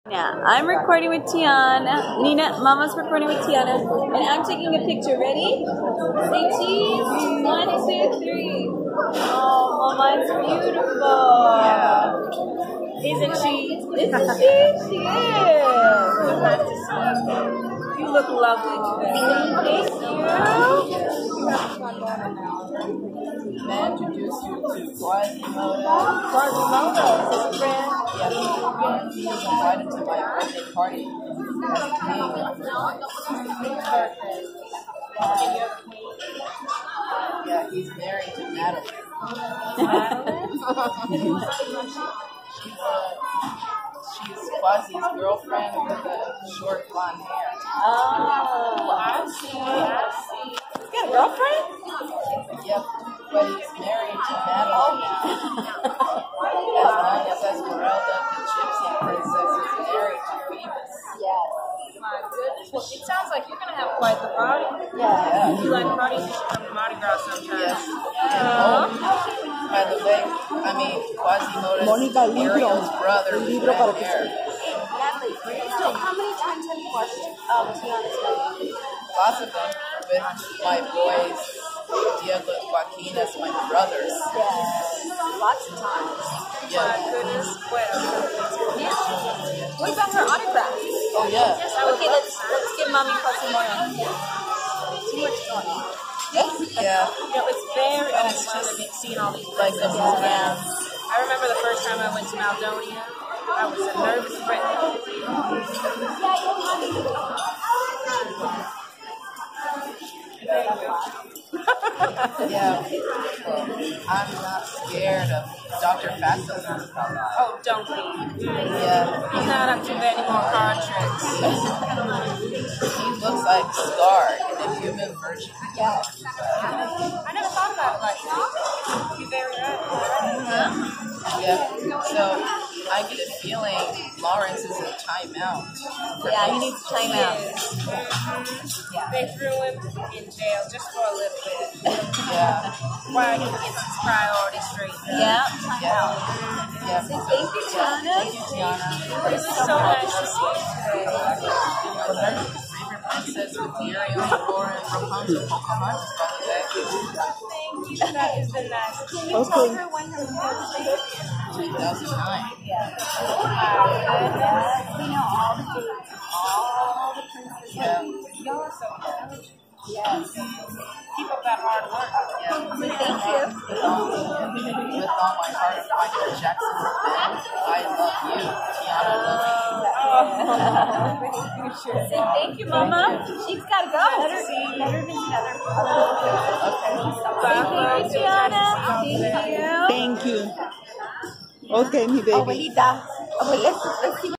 Now, I'm recording with Tiana. Nina, Mama's recording with Tiana. And I'm taking a picture. Ready? Say cheese. 1, 2, 3. Oh, Mama, it's beautiful. Yeah. Isn't she? Isn't she? She is. You look lovely today. Thank you. May I introduce you to Quasimodo? Quasimodo is a friend. Yes, he was invited to my birthday party as a king. Yeah, he's married to Madeline. She's Quasi's girlfriend with the short blonde hair. Oh, I see. He's got a girlfriend? Yep, but he's married to Madeline. As long as Esmeralda, the gypsy princess, is married to Phoebus. Yes. My goodness. Well, it sounds like you're going to have quite the party. Yeah. If you like parties, you should come to Mardi Gras sometime. Yes. By the way, Quasimodo is Ariel's brother with red hair. So how many times have you watched Tiana's movie? Lots of them with my boys, Diego and Joaquin as my brothers. Yes. Lots of times. My goodness. Well, what about her autograph? Oh yeah. Okay, let's give Mommy Quasimodo. See what's going on. Yeah. It's very interesting seeing all these Like the programs. I remember the first time I went to Maldonia. I was a nervous wreck. Yeah. I'm not scared of Dr. Fatso. Oh, don't be. Yeah. He's not up to any more card tricks. He looks like Scar in a human version. Yeah. I never thought about it like that. You're very right. Yeah. So I get a feeling Lawrence is in timeout. Yeah, he needs time out. They threw him in jail just for a little bit. Yeah. While he gets his priorities straight. Yeah. Yeah. Yeah. So thank you, Tiana. Tiana. This is so nice to see you today. Favorite princess with Ariel, Aurora, and Rapunzel, Pocahontas, by the way. Thank you. That is the nice. Can you tell her when her birthday is? 2009. We know all the dates, all the princesses. Yeah. Y'all are so intelligent. Yes. Keep up that hard work. Yeah. Thank you. With all my heart of Michael Jackson, I love you. Tiana loves you. Say thank you, Mama. She's got to go. Let her visit other. Bye. Thank you, Tiana. Thank you. Thank you. Okay, mi baby. Abuelita. Let's see.